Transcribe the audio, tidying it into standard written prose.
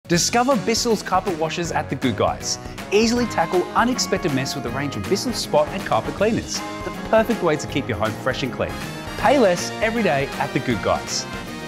Discover Bissell's carpet washers at The Good Guys. Easily tackle unexpected mess with a range of Bissell spot and carpet cleaners. The perfect way to keep your home fresh and clean. Pay less every day at The Good Guys.